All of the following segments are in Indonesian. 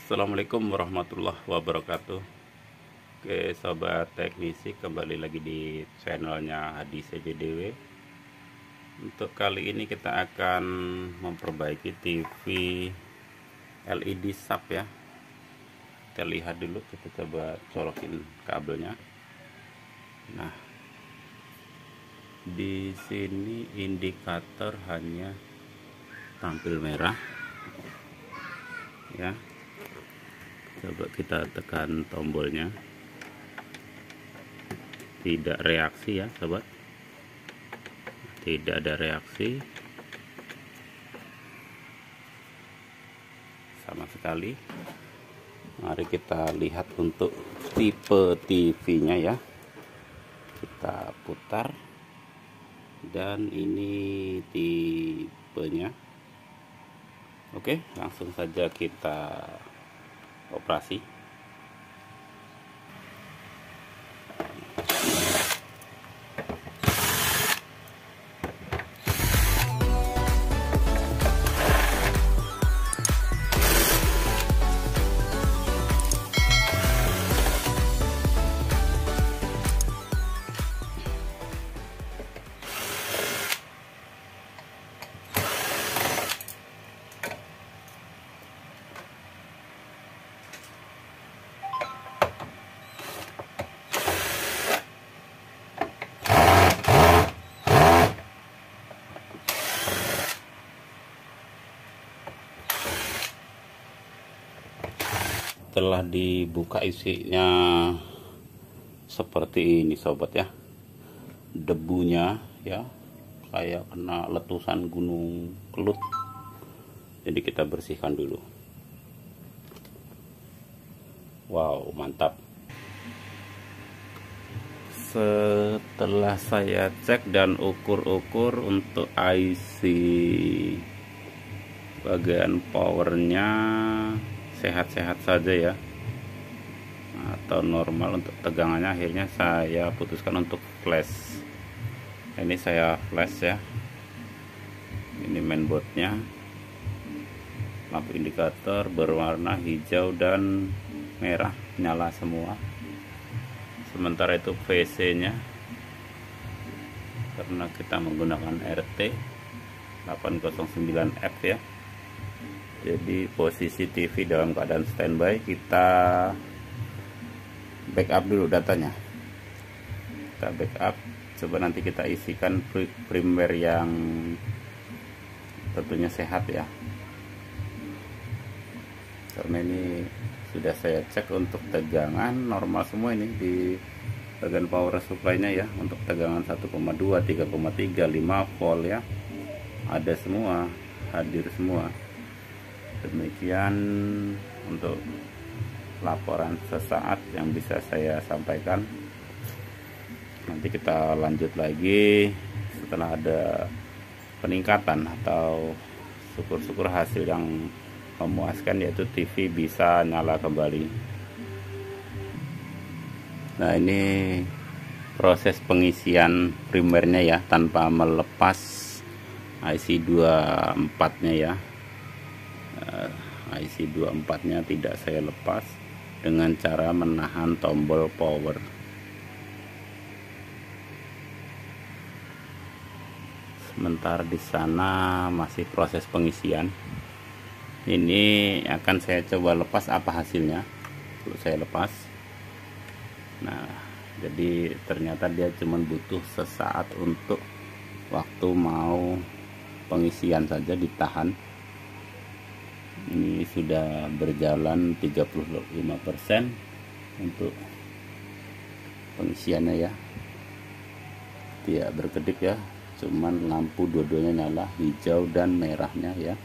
Assalamualaikum warahmatullahi wabarakatuh. Oke sobat teknisi, kembali lagi di channelnya Hadi CJDW. Untuk kali ini kita akan memperbaiki TV LED sub ya. Kita lihat dulu, kita coba colokin kabelnya. Nah, di sini indikator hanya tampil merah ya. Coba kita tekan tombolnya, tidak reaksi ya sobat, tidak ada reaksi sama sekali. Mari kita lihat untuk tipe TV nya ya, kita putar dan ini tipenya. Oke, langsung saja kita operasi. Setelah dibuka isinya seperti ini sobat ya, debunya ya kayak kena letusan gunung Kelut, jadi kita bersihkan dulu. Wow, mantap. Setelah saya cek dan ukur-ukur untuk IC bagian powernya sehat-sehat saja ya, atau normal. Untuk tegangannya akhirnya saya putuskan untuk flash. Ini saya flash ya, ini mainboardnya, lampu indikator berwarna hijau dan merah nyala semua. Sementara itu VC nya, karena kita menggunakan RT 809F ya, jadi posisi TV dalam keadaan standby. Kita backup dulu datanya, kita backup. Coba nanti kita isikan firmware yang tentunya sehat ya, karena ini sudah saya cek untuk tegangan normal semua. Ini di bagian power supply nya ya, untuk tegangan 1,2, 3,3, 5 volt ya, ada semua, hadir semua. Demikian untuk laporan sesaat yang bisa saya sampaikan. Nanti kita lanjut lagi setelah ada peningkatan atau syukur-syukur hasil yang memuaskan, yaitu TV bisa nyala kembali. Nah, ini proses pengisian primernya ya, tanpa melepas IC 24 nya ya. IC 24 nya tidak saya lepas dengan cara menahan tombol power. Sementara di sana masih proses pengisian. Ini akan saya coba lepas apa hasilnya. Kalau saya lepas, nah jadi ternyata dia cuma butuh sesaat untuk waktu mau pengisian saja, ditahan. Ini sudah berjalan 35% untuk pengisiannya ya, tidak berkedip ya, cuman lampu dua-duanya nyala, hijau dan merahnya ya.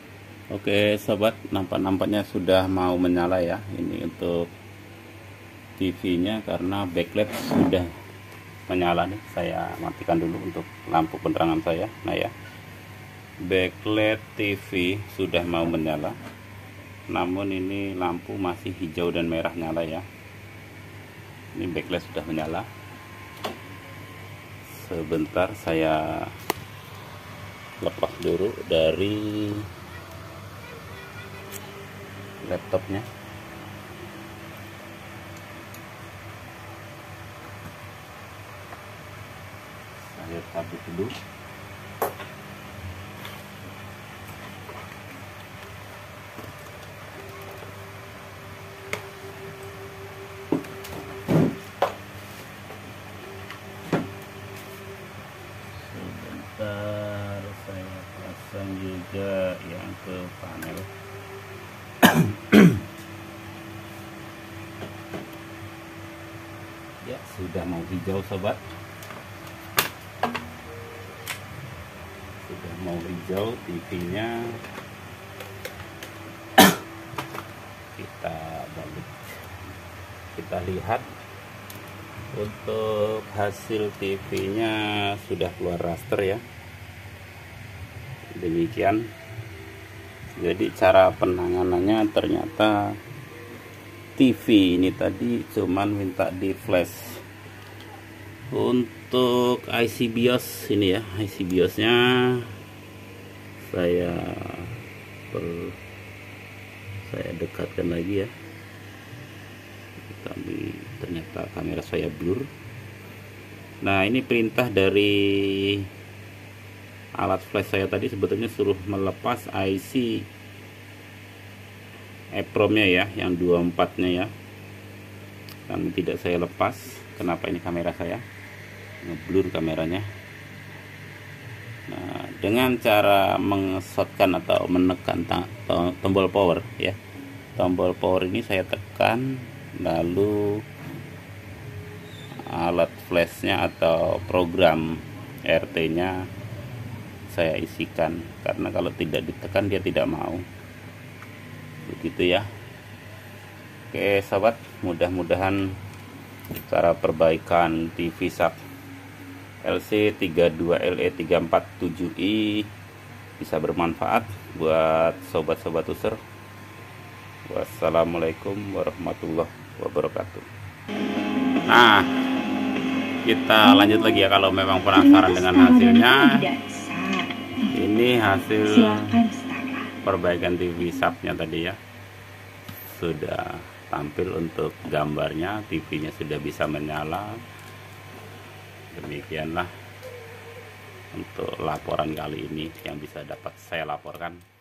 Oke sobat, nampaknya sudah mau menyala ya. Ini untuk TV-nya karena backlight sudah menyala nih. Saya matikan dulu untuk lampu penerangan saya. Nah ya, backlight TV sudah mau menyala, namun ini lampu masih hijau dan merah nyala ya. Ini backlight sudah menyala. Sebentar saya lepas dulu dari laptopnya. Saya cabut dulu. Sebentar saya pasang juga yang ke panel. Ya, sudah mau hijau sobat. Sudah mau hijau TV-nya. Kita balik. Kita lihat. Untuk hasil TV-nya sudah keluar raster ya. Demikian. Jadi cara penanganannya ternyata TV ini tadi cuman minta di flash. Untuk IC BIOS ini ya, IC BIOS-nya saya dekatkan lagi ya. Tapi ternyata kamera saya blur. Nah, ini perintah dari alat flash saya tadi sebetulnya suruh melepas IC EEPROM-nya ya, yang 24-nya ya. Dan tidak saya lepas. Kenapa ini kamera saya ngeblur kameranya? Nah, dengan cara mengesotkan atau menekan tombol power ya. Tombol power ini saya tekan, lalu alat flashnya atau program RT-nya saya isikan, karena kalau tidak ditekan dia tidak mau. Begitu ya. Oke sobat, mudah-mudahan cara perbaikan TV SAP LC32LE347i bisa bermanfaat buat sobat-sobat user. Wassalamualaikum warahmatullahi wabarakatuh. Nah, kita lanjut lagi ya. Kalau memang penasaran dengan hasilnya, ini hasil perbaikan TV SAP-nya tadi ya. Sudah tampil untuk gambarnya, TV-nya sudah bisa menyala. Demikianlah untuk laporan kali ini yang bisa dapat saya laporkan.